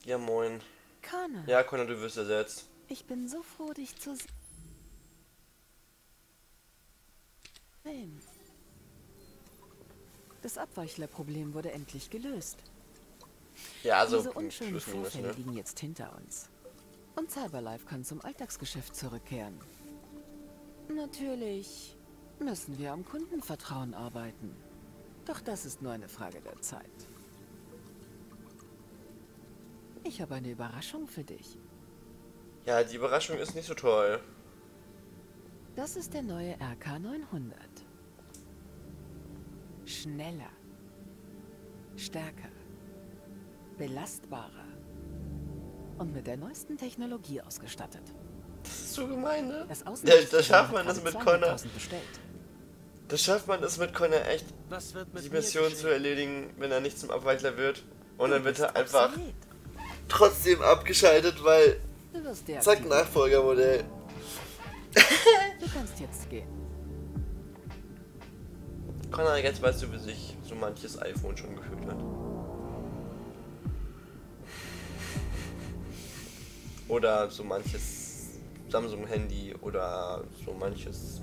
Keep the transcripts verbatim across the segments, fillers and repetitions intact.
Ja, moin. Connor, Ja, Connor, du wirst ersetzt. ich bin so froh, dich zu sehen. Das Abweichlerproblem wurde endlich gelöst. Ja, also Diese Punkt, unschönen Plus, Minus, Vorfälle ne? liegen jetzt hinter uns. Und Cyberlife kann zum Alltagsgeschäft zurückkehren. Natürlich müssen wir am Kundenvertrauen arbeiten. Doch das ist nur eine Frage der Zeit. Ich habe eine Überraschung für dich. Ja, die Überraschung ist nicht so toll. Das ist der neue R K neunhundert. Schneller, stärker, belastbarer und mit der neuesten Technologie ausgestattet. Das ist so gemein, ne? Das Ja, Außendienst da schafft man hat das gerade mit Connor. zweihunderttausend bestellt. Da schafft man es mit Connor echt, Was wird mit die mir Mission geschehen? zu erledigen, wenn er nicht zum Abweichler wird. Und dann Du wird bist er einfach obsolet. trotzdem abgeschaltet, weil Du wirst deaktiviert. zack, Nachfolgermodell. Du kannst jetzt gehen. Connor, jetzt weißt du, wie sich so manches iPhone schon gefühlt hat. Oder so manches Samsung-Handy oder so manches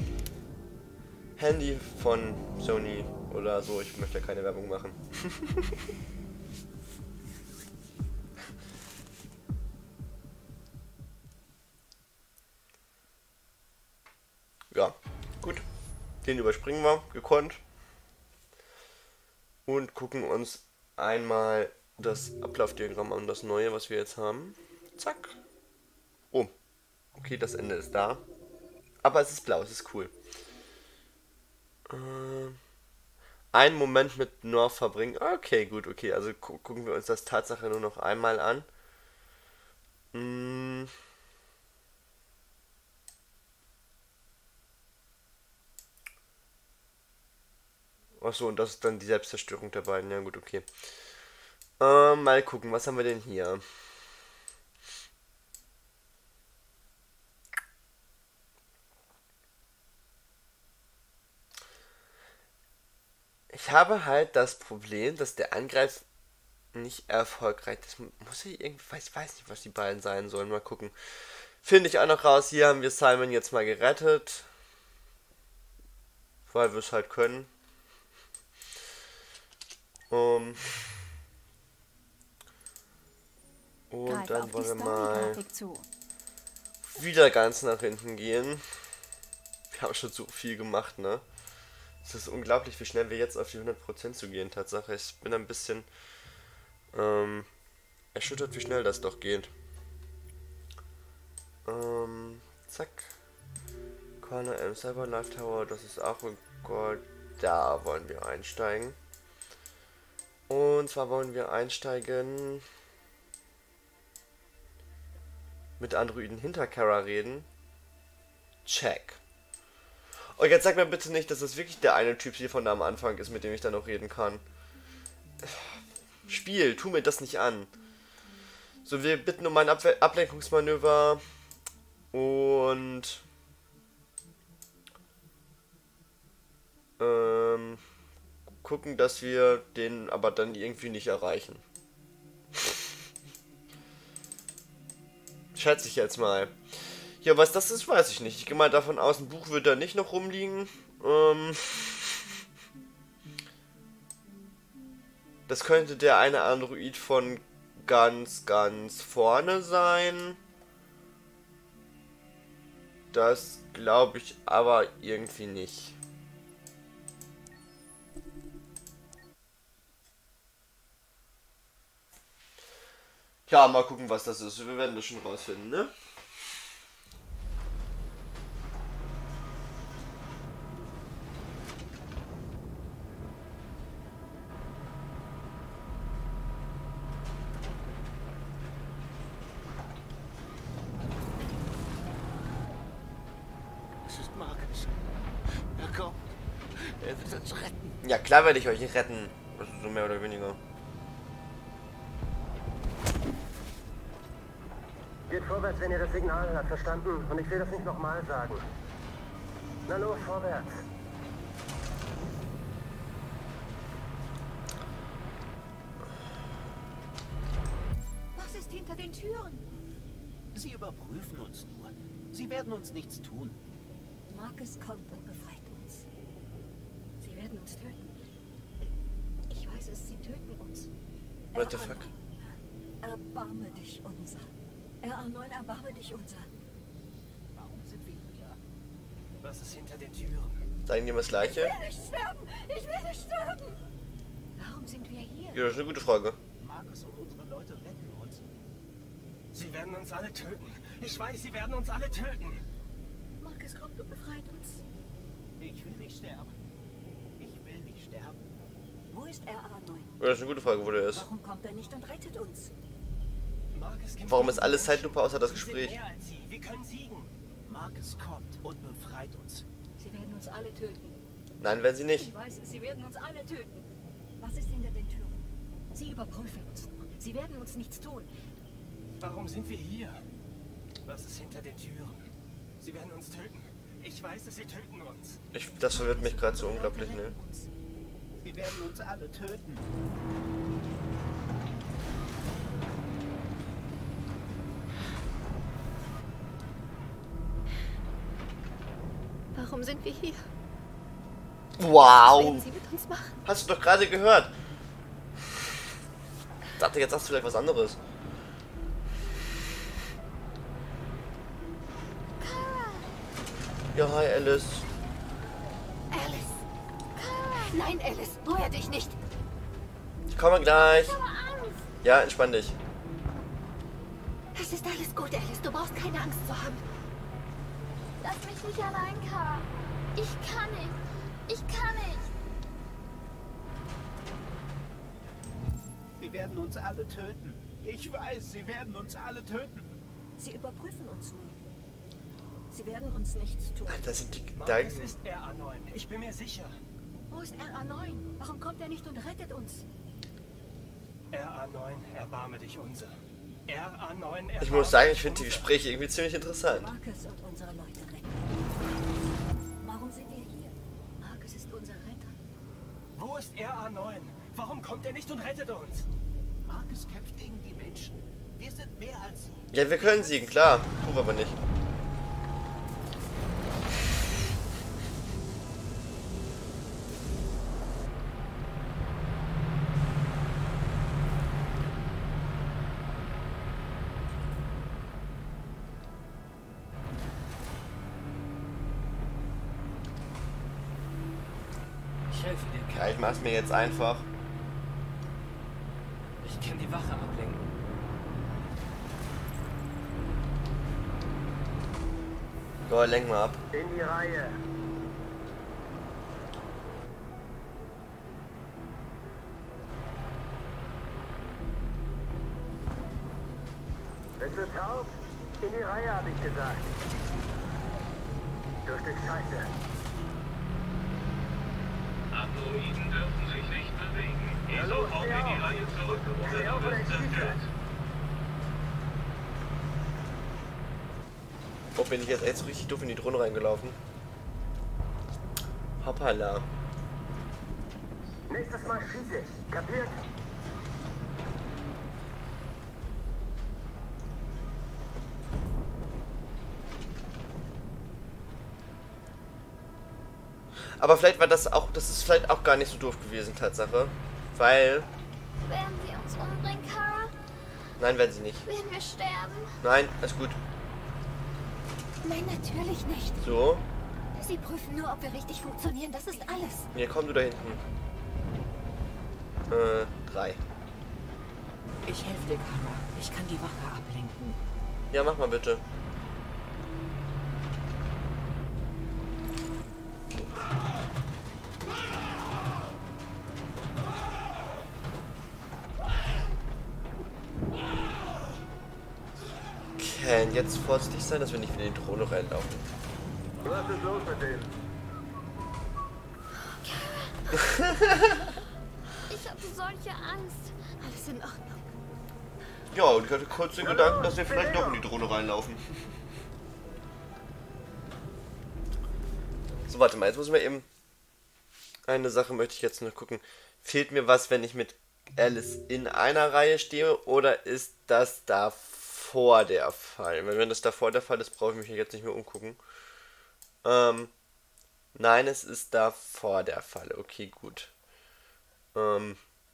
Handy von Sony oder so. Ich möchte ja keine Werbung machen. Ja, gut. Den überspringen wir, gekonnt. Und gucken uns einmal das Ablaufdiagramm an, das neue, was wir jetzt haben. Zack. Oh. Okay, das Ende ist da. Aber es ist blau, es ist cool. Äh, einen Moment mit North verbringen. Okay, gut, okay. Also gu gucken wir uns das Tatsache nur noch einmal an. Hm. Achso, und das ist dann die Selbstzerstörung der beiden. Ja, gut, okay. Äh, mal gucken, was haben wir denn hier? Ich habe halt das Problem, dass der Angriff nicht erfolgreich ist. Muss ich irgendwie, weiß, weiß nicht, was die beiden sein sollen. Mal gucken. Finde ich auch noch raus. Hier haben wir Simon jetzt mal gerettet. Weil wir es halt können. Um, und Greif dann auf die wollen wir mal Story-Grafik zu. wieder ganz nach hinten gehen. Wir haben schon so viel gemacht, ne? Es ist unglaublich, wie schnell wir jetzt auf die hundert Prozent zu gehen, Tatsache. Ich bin ein bisschen ähm, erschüttert, wie schnell das doch geht. Ähm, zack. Corner M Cyber Life Tower, das ist auch ein Gold. Da wollen wir einsteigen. Und zwar wollen wir einsteigen mit Androiden hinter Kara reden. Check. Und jetzt sag mir bitte nicht, dass das wirklich der eine Typ hier von da am Anfang ist, mit dem ich dann noch reden kann. Spiel, tu mir das nicht an. So, wir bitten um ein Abwe- Ablenkungsmanöver und ähm, gucken, dass wir den aber dann irgendwie nicht erreichen. Schätze ich jetzt mal. Ja, was das ist, weiß ich nicht. Ich gehe mal davon aus, ein Buch wird da nicht noch rumliegen. Ähm das könnte der eine Android von ganz, ganz vorne sein. Das glaube ich aber irgendwie nicht. Ja, mal gucken, was das ist. Wir werden das schon rausfinden, ne? Es ist Marcus. Er kommt. Er wird uns retten. Ja, klar werde ich euch retten. Also so mehr oder weniger. Geht vorwärts, wenn ihr das Signal hört, verstanden? Und ich will das nicht nochmal sagen. Na los, vorwärts. den Türen? Sie überprüfen uns nur. Sie werden uns nichts tun. Marcus kommt und befreit uns. Sie werden uns töten. Ich weiß es, sie töten uns. What the fuck? Erbarme dich unser. R A neun, erbarme dich unser. Warum sind wir hier? Was ist hinter den Türen? Sagen die immer das Gleiche? Ich will nicht sterben! Ich will nicht sterben! Warum sind wir hier? Ja, das ist eine gute Frage. Marcus und unsere Leute retten uns. Sie werden uns alle töten. Ich weiß, sie werden uns alle töten. Marcus kommt und befreit uns. Ich will nicht sterben. Ich will nicht sterben. Wo ist R A neun? Ja, das ist eine gute Frage, wo der ist. Warum kommt er nicht und rettet uns? Marcus kämpft Warum gegen ist alles die Zeitlupe außer das Menschen. Gespräch? Wir sind mehr als sie. Wir können siegen. Marcus kommt und befreit uns. Sie werden uns alle töten. Nein, werden sie nicht. Ich weiß es, sie werden uns alle töten. Was ist hinter den Türen? Sie überprüfen uns nur. Sie werden uns nichts tun. Warum sind wir hier? Was ist hinter den Türen? Sie werden uns töten. Ich weiß es, sie töten uns. Ich, das verwirrt mich gerade so unglaublich, ne? Sie werden uns alle töten. Warum sind wir hier? Was Wow! werden sie mit uns machen? Hast du doch gerade gehört. Ich dachte, jetzt sagst du vielleicht was anderes. Ja, hi Alice. Alice! Nein, Alice, rühr dich nicht! Ich komme gleich. Ich habe Angst! Ja, entspann dich. Es ist alles gut, Alice. Du brauchst keine Angst zu haben. Lass mich nicht allein, Kara. Ich kann nicht. Ich kann nicht. Sie werden uns alle töten. Ich weiß, sie werden uns alle töten. Sie überprüfen uns nur. Sie werden uns nichts tun. Alter, sind die Marcus Gedanken. ist R A neun. Ich bin mir sicher. Wo ist R A neun? Warum kommt er nicht und rettet uns? R A neun, erbarme dich unser. R A neun, erbarme Ich muss sagen, ich dich finde die unser. Gespräche irgendwie ziemlich interessant. Marcus und unsere Leute retten. Warum sind wir hier? Marcus ist unser Retter. Wo ist R A neun? Warum kommt er nicht und rettet uns? Marcus kämpft gegen die Menschen. Wir sind mehr als sie. Ja, wir können siegen, klar. Tun wir aber nicht. Ich helfe dir, Ja, Kai. ich mach's mir jetzt einfach. Ich kann die Wache ablenken. So, lenk mal ab. In die Reihe. Bist du taub? In die Reihe, habe ich gesagt. Du Stück Scheiße. Androiden dürfen sich nicht bewegen. Ja, Ihr los, sofort steh in die auf. Reihe zurück Steh oder auf du oder wirst ich schieße. zerstört. Oh, bin ich jetzt echt so richtig doof in die Drohne reingelaufen? Hoppala. Nächstes Mal schieße ich. Kapiert? Aber vielleicht war das auch, das ist vielleicht auch gar nicht so doof gewesen, Tatsache. Weil, Werden sie uns umbringen, Kara? nein, werden sie nicht. Werden wir sterben? Nein, alles gut. Nein, natürlich nicht. So, Sie prüfen nur, ob wir richtig funktionieren. Das ist alles. hier, komm du da hinten. Äh, drei. Ich helfe dir, Kara. Ich kann die Wache ablenken. Ja, mach mal bitte. Ken, jetzt vorsichtig sein, dass wir nicht wieder in die Drohne reinlaufen. Was ist los mit denen? Ich hatte solche Angst. Alles in Ordnung. Ja, und ich hatte kurz den Gedanken, dass wir vielleicht doch in die Drohne reinlaufen. So, warte mal, jetzt muss ich mal eben... Eine Sache möchte ich jetzt noch gucken. Fehlt mir was, wenn ich mit Alice in einer Reihe stehe, oder ist das davor? davor der Fall. Weil wenn das davor der Fall ist, brauche ich mich jetzt nicht mehr umgucken. Ähm, nein, es ist davor der Fall. Okay, gut. Ähm,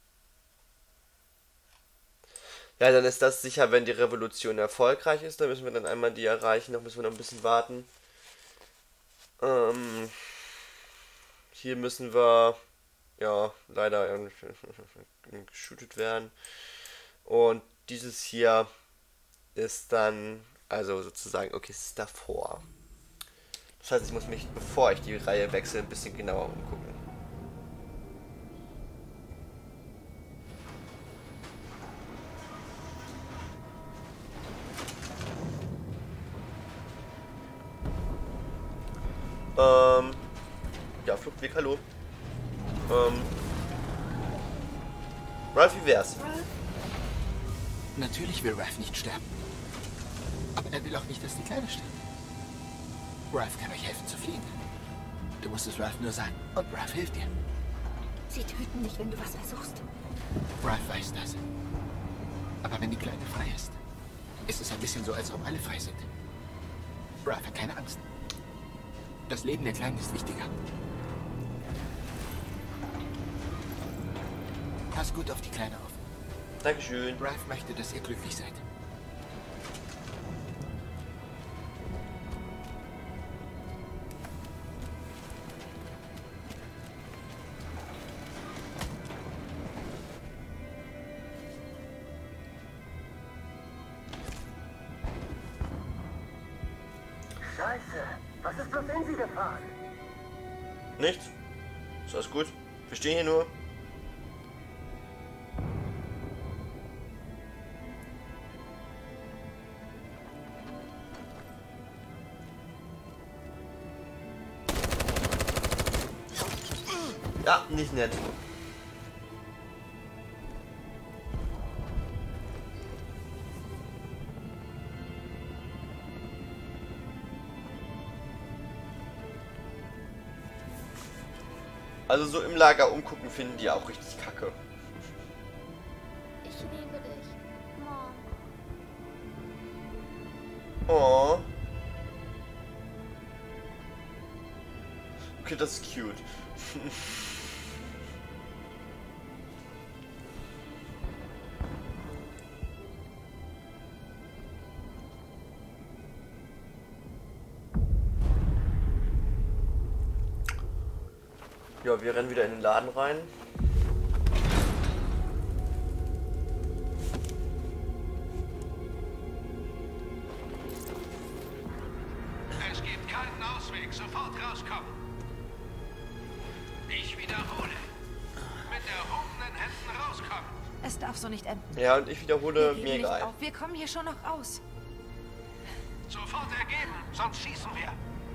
ja, dann ist das sicher, wenn die Revolution erfolgreich ist. Dann müssen wir dann einmal die erreichen. Noch müssen wir noch ein bisschen warten. Ähm, hier müssen wir, ja, leider geschootet werden. Und dieses hier ist dann, also sozusagen, okay, es ist davor. Das heißt, ich muss mich, bevor ich die Reihe wechsle, ein bisschen genauer umgucken. Ähm, ja, Fluchtweg, hallo. Ähm, Ralph, wie wär's? Natürlich will Ralph nicht sterben. Aber er will auch nicht, dass die Kleine stirbt. Ralph kann euch helfen zu fliehen. Du musst es Ralph nur sagen. Und Ralph hilft dir. Sie töten dich, wenn du was versuchst. Ralph weiß das. Aber wenn die Kleine frei ist, ist es ein bisschen so, als ob alle frei sind. Ralph hat keine Angst. Das Leben der Kleinen ist wichtiger. Pass gut auf die Kleine auf. Dankeschön. Ralph möchte, dass ihr glücklich seid. Scheiße, was ist bloß in sie gefahren? Nichts. Ist alles gut. Wir stehen hier nur. Ja, nicht nett. Also so im Lager umgucken finden die auch richtig kacke. Ich liebe dich, Mom. Oh. Okay, das ist cute. Ja, wir rennen wieder in den Laden rein. Es gibt keinen Ausweg. Sofort rauskommen. Ich wiederhole. Mit erhobenen Händen rauskommen. Es darf so nicht enden. Ja, und ich wiederhole, Wir mir geben nicht egal. auf. Wir kommen hier schon noch raus. Sofort ergeben, sonst schießen wir.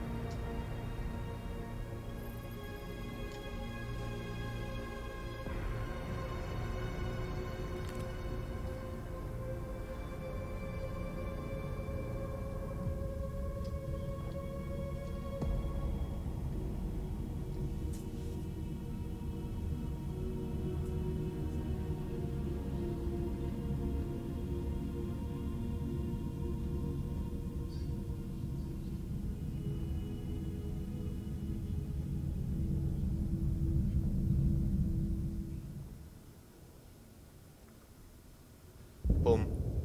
Bumm.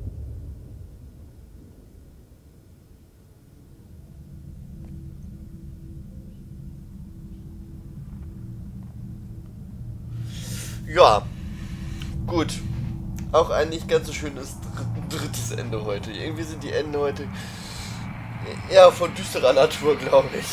Ja, gut. Auch ein nicht ganz so schönes dr- drittes Ende heute. Irgendwie sind die Enden heute eher von düsterer Natur, glaube ich.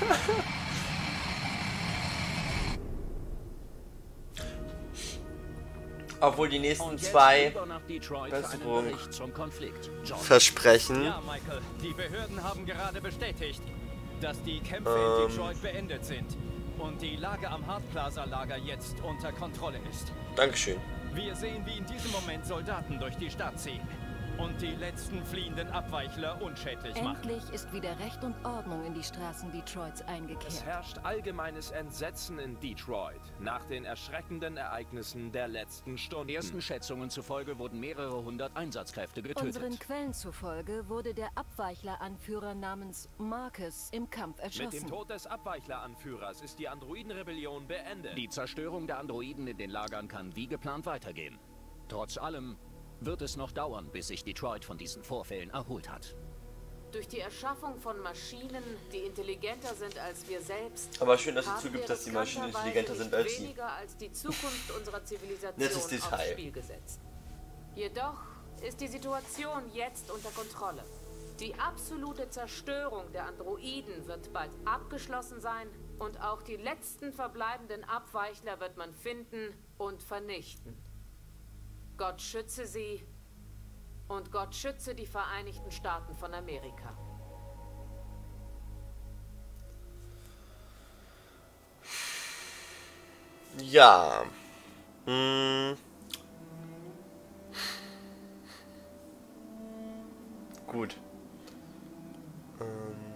Obwohl die nächsten zwei Besserungen versprechen. Ja, Michael, die Behörden haben gerade bestätigt, dass die Kämpfe Ähm. in Detroit beendet sind und die Lage am Hart Plaza Lager jetzt unter Kontrolle ist. Dankeschön. Wir sehen, wie in diesem Moment Soldaten durch die Stadt ziehen. und die letzten fliehenden Abweichler unschädlich machen. Endlich ist wieder Recht und Ordnung in die Straßen Detroits eingekehrt. Es herrscht allgemeines Entsetzen in Detroit nach den erschreckenden Ereignissen der letzten Stunden. Ersten Schätzungen zufolge wurden mehrere hundert Einsatzkräfte getötet. Unseren Quellen zufolge wurde der Abweichler-Anführer namens Marcus im Kampf erschossen. Mit dem Tod des Abweichler-Anführers ist die Androidenrebellion beendet. Die Zerstörung der Androiden in den Lagern kann wie geplant weitergehen. Trotz allem wird es noch dauern, bis sich Detroit von diesen Vorfällen erholt hat. Durch die Erschaffung von Maschinen, die intelligenter sind als wir selbst, aber schön, dass sie zugibt, dass die Maschinen intelligenter sind als sie. Weniger als die Zukunft unserer Zivilisation Nettes Detail. aufs Spiel gesetzt. Jedoch ist die Situation jetzt unter Kontrolle. Die absolute Zerstörung der Androiden wird bald abgeschlossen sein und auch die letzten verbleibenden Abweichler wird man finden und vernichten. Gott schütze sie und Gott schütze die Vereinigten Staaten von Amerika. Ja. Hm. Gut. Ähm.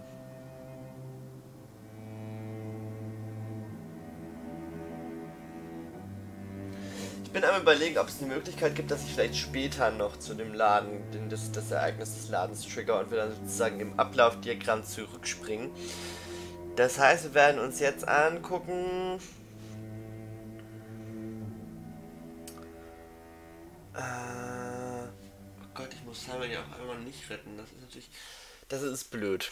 Ich bin am Überlegen, ob es eine Möglichkeit gibt, dass ich vielleicht später noch zu dem Laden, den, das, das Ereignis des Ladens trigger und wir dann sozusagen im Ablaufdiagramm zurückspringen. Das heißt, wir werden uns jetzt angucken. Äh, oh Gott, ich muss Simon ja auch einmal nicht retten. Das ist natürlich. Das ist blöd.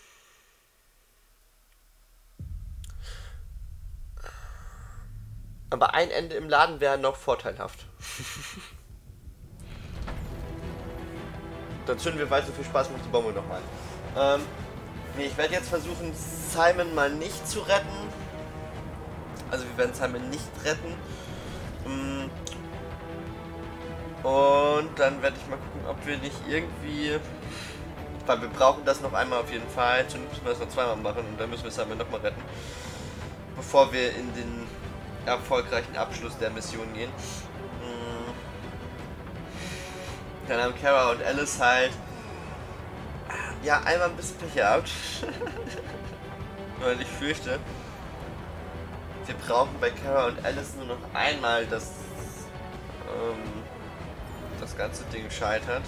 Aber ein Ende im Laden wäre noch vorteilhaft. Dann zünden wir, weil so viel Spaß macht, die Bombe nochmal. Ähm, nee, ich werde jetzt versuchen, Simon mal nicht zu retten. Also wir werden Simon nicht retten. Und dann werde ich mal gucken, ob wir nicht irgendwie... Weil wir brauchen das noch einmal auf jeden Fall. Zumindest müssen wir das noch zweimal machen und dann müssen wir Simon nochmal retten. Bevor wir in den erfolgreichen Abschluss der Mission gehen. Dann haben Kara und Alice halt ja einmal ein bisschen Pech gehabt. Weil ich fürchte, wir brauchen bei Kara und Alice nur noch einmal, dass ähm, das ganze Ding scheitert.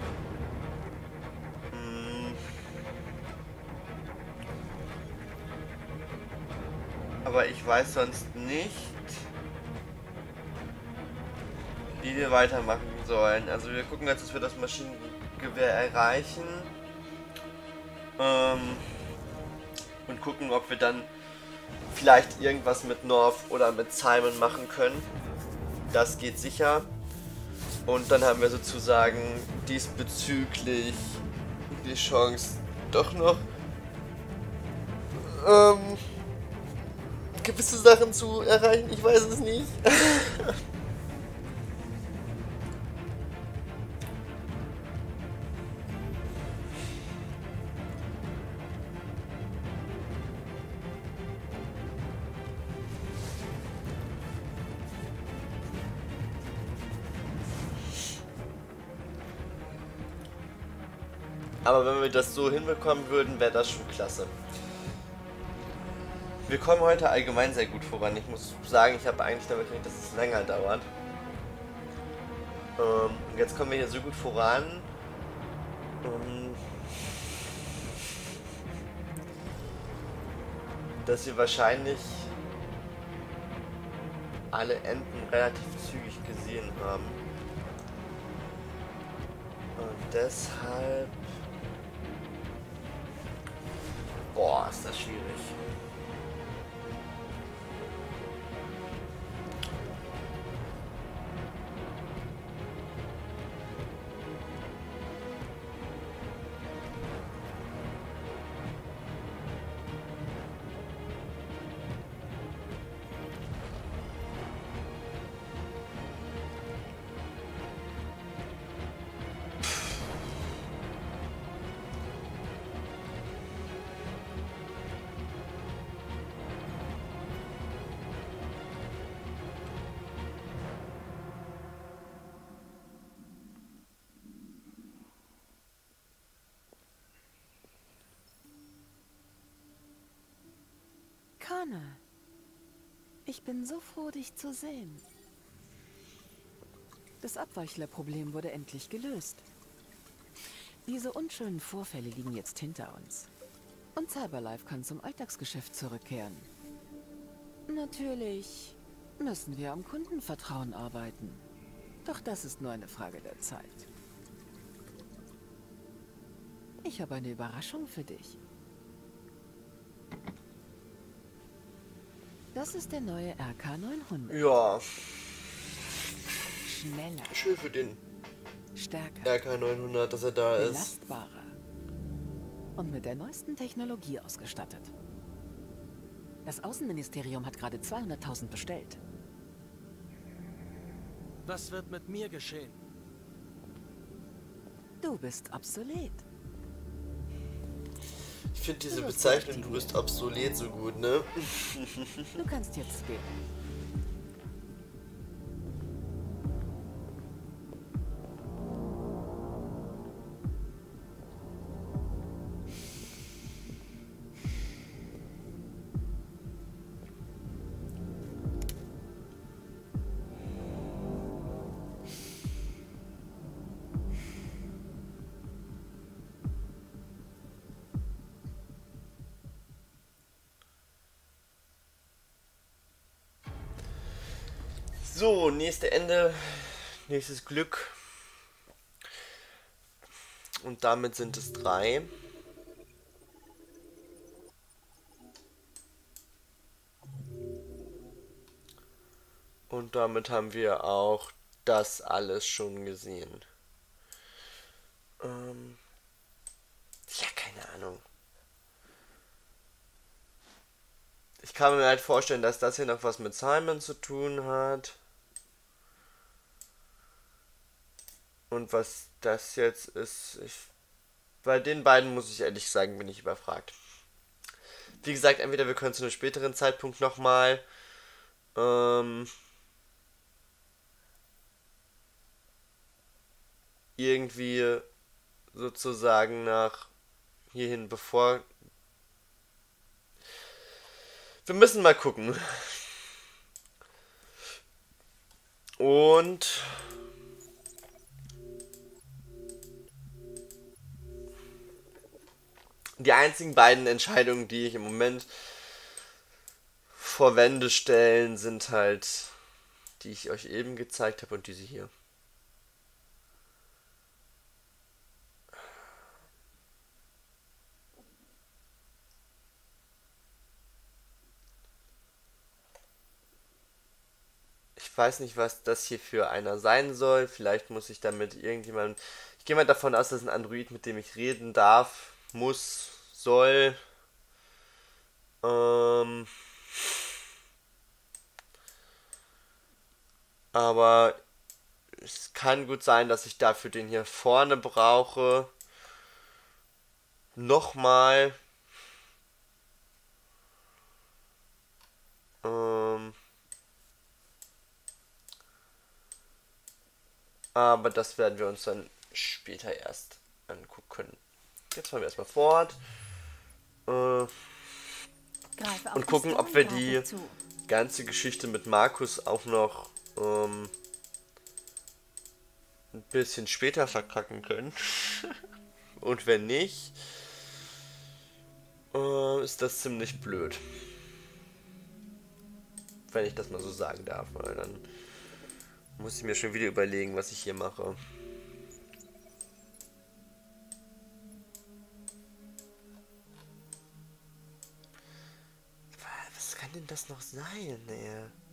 Aber ich weiß sonst nicht, wie wir weitermachen sollen. Also wir gucken jetzt, dass wir das Maschinengewehr erreichen. Ähm, und gucken, ob wir dann vielleicht irgendwas mit North oder mit Simon machen können. Das geht sicher. Und dann haben wir sozusagen diesbezüglich die Chance, doch noch ähm, gewisse Sachen zu erreichen. Ich weiß es nicht. Aber wenn wir das so hinbekommen würden, wäre das schon klasse. Wir kommen heute allgemein sehr gut voran. Ich muss sagen, ich habe eigentlich damit gerechnet, dass es länger dauert. Ähm, jetzt kommen wir hier so gut voran. Ähm, dass wir wahrscheinlich alle Enden relativ zügig gesehen haben. Und deshalb... Boah, ist das schwierig. Connor. Ich bin so froh, dich zu sehen. Das Abweichlerproblem wurde endlich gelöst. Diese unschönen Vorfälle liegen jetzt hinter uns. Und Cyberlife kann zum Alltagsgeschäft zurückkehren. Natürlich müssen wir am Kundenvertrauen arbeiten. Doch das ist nur eine Frage der Zeit. Ich habe eine Überraschung für dich. Das ist der neue R K neunhundert. Ja. Schneller. Schön für den Stärker. R K neunhundert, dass er da ist. Belastbarer. Und mit der neuesten Technologie ausgestattet. Das Außenministerium hat gerade zweihunderttausend bestellt. Was wird mit mir geschehen? Du bist obsolet. Ich finde diese Bezeichnung, du bist obsolet, so gut, ne? Du kannst jetzt gehen. So, nächste Ende, nächstes Glück. Und damit sind es drei. Und damit haben wir auch das alles schon gesehen. Ähm ja, keine Ahnung. Ich kann mir halt vorstellen, dass das hier noch was mit Simon zu tun hat. Und was das jetzt ist, ich, bei den beiden muss ich ehrlich sagen, bin ich überfragt. Wie gesagt, entweder wir können zu einem späteren Zeitpunkt nochmal ähm, irgendwie sozusagen nach hierhin, bevor... Wir müssen mal gucken. Und... die einzigen beiden Entscheidungen, die ich im Moment vor Wände stellen, sind halt, die ich euch eben gezeigt habe und diese hier. Ich weiß nicht, was das hier für einer sein soll. Vielleicht muss ich damit irgendjemand... Ich gehe mal davon aus, dass ein Android, mit dem ich reden darf, muss, soll. Ähm... Aber es kann gut sein, dass ich dafür den hier vorne brauche. Nochmal. Ähm... Aber das werden wir uns dann später erst angucken. Jetzt fahren wir erstmal fort. Äh, und gucken, ob wir die ganze Geschichte mit Markus auch noch ähm, ein bisschen später verkacken können. Und wenn nicht, äh, ist das ziemlich blöd. Wenn ich das mal so sagen darf, weil dann muss ich mir schon wieder überlegen, was ich hier mache. Was kann denn das noch sein, ey?